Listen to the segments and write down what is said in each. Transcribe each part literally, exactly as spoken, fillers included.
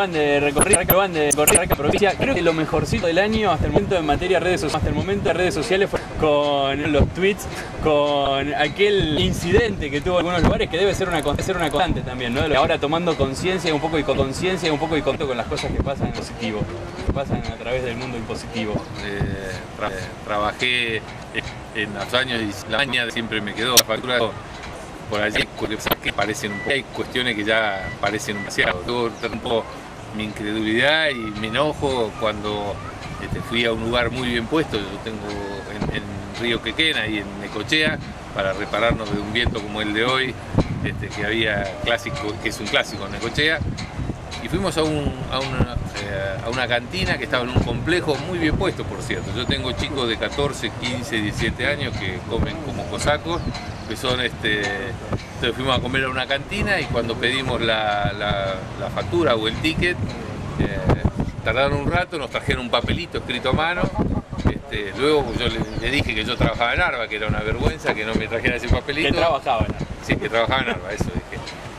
acaban de recorrer, acaban de recorrer la provincia. Creo que lo mejorcito del año hasta el momento en materia de redes sociales, hasta el momento de redes sociales fue con los tweets, con aquel incidente que tuvo en algunos lugares que debe ser una, ser una constante también, ¿no? Ahora tomando conciencia un poco y con conciencia un poco y contacto con las cosas que pasan en positivo, que pasan a través del mundo impositivo. Eh, tra trabajé en los años y la maña siempre me quedó la factura por allí, que parecen un poco, hay cuestiones que ya parecen demasiado. Yo rompo mi incredulidad y me enojo cuando este, fui a un lugar muy bien puesto. Yo tengo en, en Río Quequena y en Necochea para repararnos de un viento como el de hoy, este, que había clásico, que es un clásico en Necochea. Y fuimos a, un, a, una, eh, a una cantina que estaba en un complejo muy bien puesto, por cierto. Yo tengo chicos de catorce, quince, diecisiete años que comen como cosacos, que son este... Entonces fuimos a comer a una cantina y cuando pedimos la, la, la factura o el ticket, eh, tardaron un rato, nos trajeron un papelito escrito a mano. Este, luego yo le, le dije que yo trabajaba en Arba, que era una vergüenza que no me trajeran ese papelito. Que trabajaba en Arba. Sí, que trabajaba en Arba, eso dije.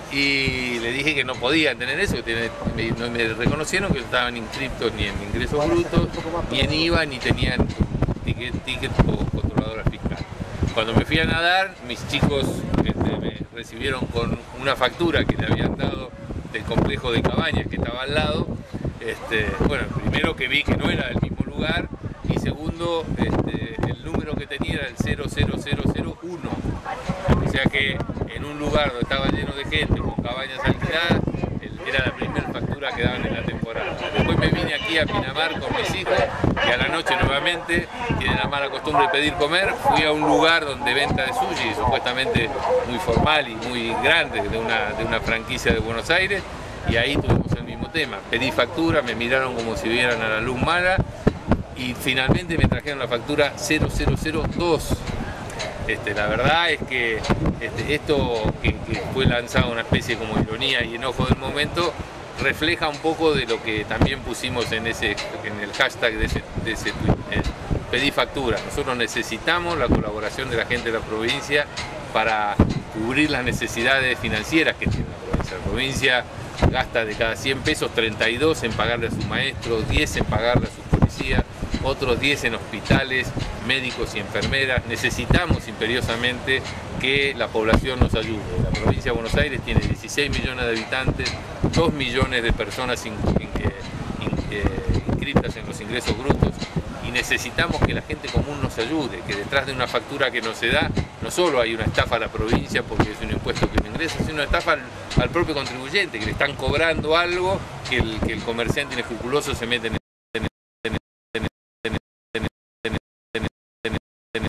Y le dije que no podían tener eso, que me, me, me reconocieron que no estaban inscritos ni en ingresos brutos, ni en I V A, ni tenían ticket, ticket o controladora fiscal. Cuando me fui a nadar, mis chicos este, me recibieron con una factura que le habían dado del complejo de cabañas que estaba al lado. Este, bueno, primero que vi que no era del mismo lugar y segundo, este, el número que tenía era el cero cero cero cero uno. O sea que en un lugar donde estaba lleno de gente con cabañas alquiladas, era la primera factura que daban en la temporada. Después me vine aquí a Pinamar con mis hijos y a la noche nuevamente, tienen la mala costumbre de pedir comer, fui a un lugar donde venta de sushi, supuestamente muy formal y muy grande, de una, de una franquicia de Buenos Aires, y ahí tuvimos el mismo tema. Pedí factura, me miraron como si vieran a la luz mala y finalmente me trajeron la factura cero cero cero dos. Este, la verdad es que este, esto que, que fue lanzado una especie como ironía y enojo del momento refleja un poco de lo que también pusimos en, ese, en el hashtag de ese, de ese tweet. Eh, pedí factura. Nosotros necesitamos la colaboración de la gente de la provincia para cubrir las necesidades financieras que tiene la provincia. La provincia gasta de cada cien pesos treinta y dos en pagarle a sus maestros, diez en pagarle a sus policías, otros diez en hospitales, médicos y enfermeras. Necesitamos imperiosamente que la población nos ayude. La provincia de Buenos Aires tiene dieciséis millones de habitantes, dos millones de personas in, in, in, eh, inscritas en los ingresos brutos y necesitamos que la gente común nos ayude, que detrás de una factura que no se da, no solo hay una estafa a la provincia porque es un impuesto que no ingresa, sino una estafa al, al propio contribuyente, que le están cobrando algo que el, que el comerciante inescrupuloso se mete en el